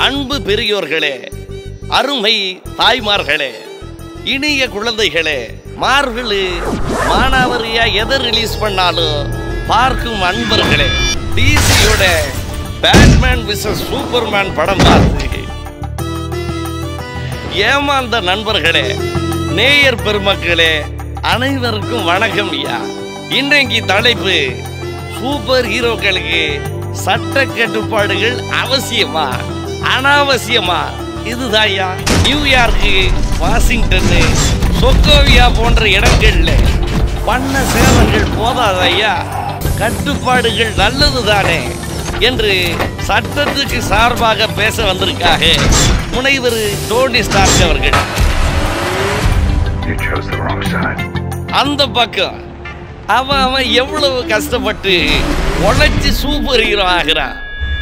அன்பு பெரியோர்களே, அருமை தாய்மார்களே, இனிய குழந்தைகளே, மார்கழி மானாவரியா எதை ரிலீஸ் பண்ணாலும் பார்க்கும் அன்பர்களே, டிசியோட பேட்மேன் விசஸ் சூப்பர்மேன் படம் பார்த்து ஏமாந்த நண்பர்களே, நேயர் பெருமக்களே, அனைவருக்கும் வணக்கம் ஐயா. இன்றைக்கு தலைப்பு சூப்பர் ஹீரோக்களுக்கு சட்ட கட்டுப்பாடுகள் அவசியமா அனாவசியமா? இதுதான் ஐயா. நியூயார்க்கு, வாஷிங்டன், சொக்கோவியா போன்ற இடங்கள்ல பண்ண சேவைகள் போதாத ஐயா, கட்டுப்பாடுகள் நல்லதுதானே என்று சட்டத்துக்கு சார்பாக பேச வந்திருக்காக முனைவர் டோனி ஸ்டார்க் அவர்கள். அந்த பக்கம் அவன் எவ்வளவு கஷ்டப்பட்டு உழைச்சி சூப்பர் ஹீரோ ஆகிறான்,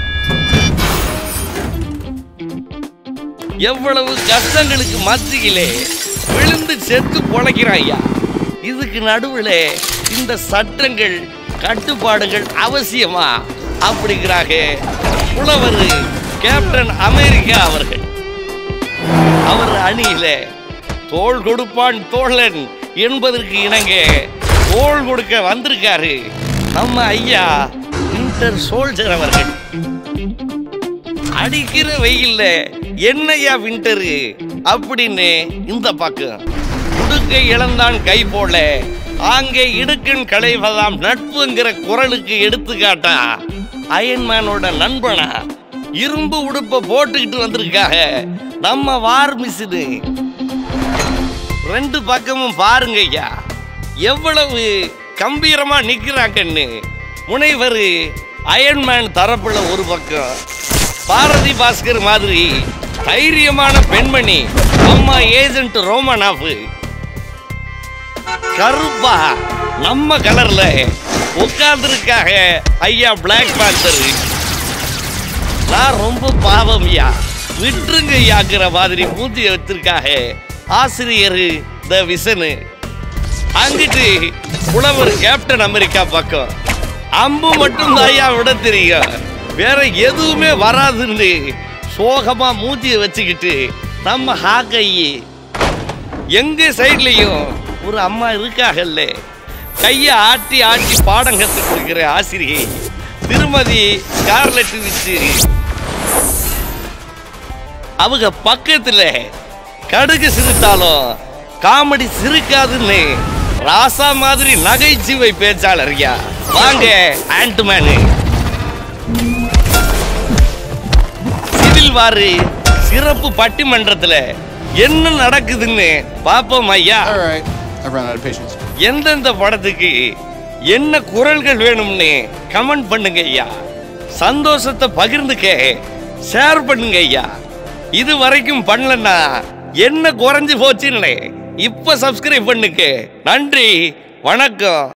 எவ்வளவு கஷ்டங்களுக்கு மத்தியிலே விழுந்து செத்து பொழைக்கிறான் ஐயா. இதுக்கு நடுவில் இந்த சட்டங்கள் கட்டுப்பாடுகள் அவசியமா அப்படிங்கிறாங்க புலவர் கேப்டன் அமெரிக்கா அவர்கள். அவர் அணியில தோள் கொடுப்பான் தோழன் என்பதற்கு இணங்க தோள் கொடுக்க வந்திருக்காரு நம்ம ஐயா வின்டர் சோல்ஜர் அவர்கள். அடிக்கிற வெயில்ல என்னையா வின்டரு அப்படின்னு இந்த பக்கம் உடுக்கை இழந்தான் கை போல அங்கே இடுக்கன் களைவதாம் நட்புங்கிற குரலுக்கு எடுத்துக்காட்டா அயன்மேனோட நண்பனா இரும்பு உடுப்ப போட்டுக்கிட்டு வந்திருக்காங்க நம்ம வார் மிஸ்னு. ரெண்டு பக்கமும் பாருங்க ஐயா, எவ்வளவு கம்பீரமா நிக்கிறாங்கன்னு. முனைவர் அயன்மேன் தரப்புல ஒரு பக்கம் பாரதி பாஸ்கர் மாதிரி தைரியமான பெண்மணி அம்மா ஏஜென்ட் ரோமனாஃப் கருப்பா நம்ம கலர்ல உட்கார்ந்துருக்காக ஐயா பிளாக் பேந்தர். நான் ரொம்ப பாவம் ஐயா, விட்டுருங்க ஐயாங்கிற மாதிரி மூஞ்சி வச்சிருக்காக ஆசிரியர் த விசனு. அங்கிட்டு புலவர் கேப்டன் அமெரிக்கா பக்கம் அம்பு மட்டும் தாயா விட தெரியும், வேற எதுவுமே வராதுன்னு சோகமா மூஞ்சிய வச்சுக்கிட்டு நம்ம ஹாக்கையே. எங்க சைட்லயும் ஒரு அம்மா இருக்காகல்ல, கைய ஆட்டி ஆட்டி பாடம் கற்றுக் கொடுக்கிற ஆசிரியை திருமதி ஸ்கார்லெட் விச்சு. அவங்க பக்கத்துல கடுகு சிரித்தாலும் காமெடி சிரிக்காதுன்னு ராசா மாதிரி நகைச்சுவை பேச்சாளர். வாங்க ஆண்ட்மேனு. சிவில் வாரு சிறப்பு பட்டிமன்றத்துல என்ன நடக்குதுன்னு பாப்போம் ஐயா. எந்தெந்த படத்துக்கு என்ன குரல்கள் வேணும்னு கமெண்ட் பண்ணுங்க ஐயா. சந்தோஷத்தை பகிர்ந்துக்க ஷேர் பண்ணுங்க ஐயா. இது வரைக்கும் பண்ணலன்னா என்ன குறைஞ்சு போச்சுன்னு இப்ப சப்ஸ்கிரைப் பண்ணுங்க. நன்றி, வணக்கம்.